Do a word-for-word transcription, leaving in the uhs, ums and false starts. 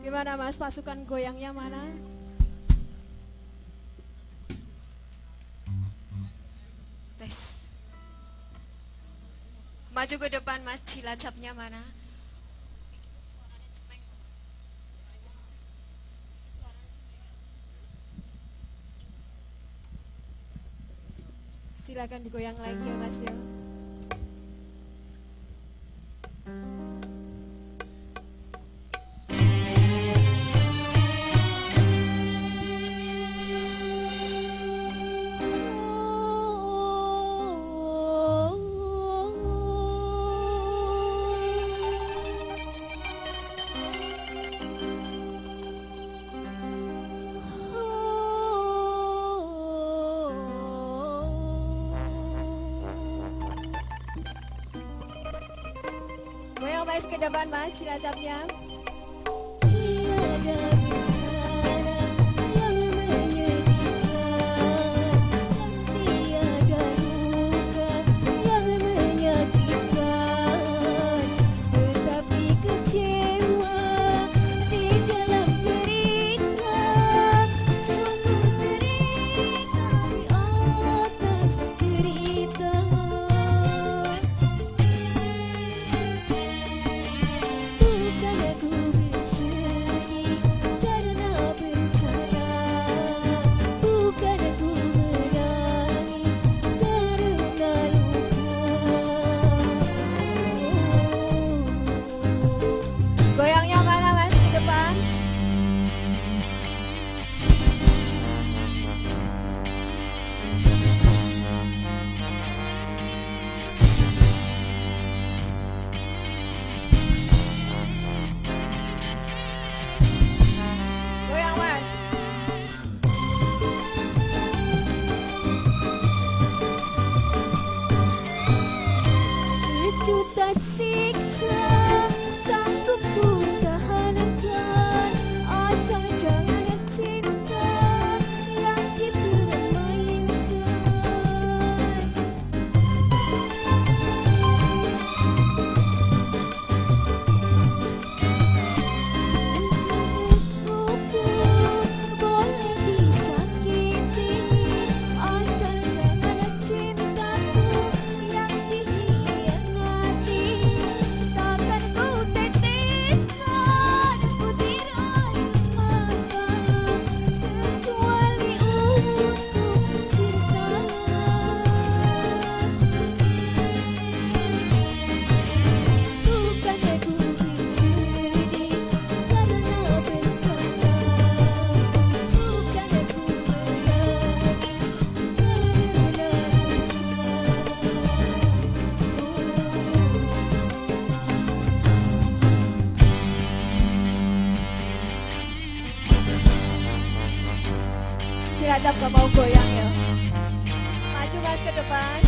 Gimana Mas, pasukan goyangnya mana? Tes. Maju ke depan Mas, Cilacapnya mana? Silakan digoyang lagi ya Mas ya. Goyang Mas ke depan Mas, Cilacapnya. Tiada bencana yang menyedihkan, tiada duka yang menyakitkan, tetapi kecewa di dalam derita, sungguh derita di atas derita. Bukan aku bersedih karena bencana, bukan aku menangis karena luka. Goyangnya mana Mas di depan? Goyang Mas. Sejuta siksa sanggup ku tahankan, asal jangan cinta yang dipermainkan. Untukku boleh disakiti, asal jangan cintaku yang dikhianati. Takkan ku teteskan butir air mata, kecuali untuk cinta. Bukan aku bersedih karena bencana, bukan aku menangis karena Cilacap gak mau goyang ya. Maju Mas ke depan.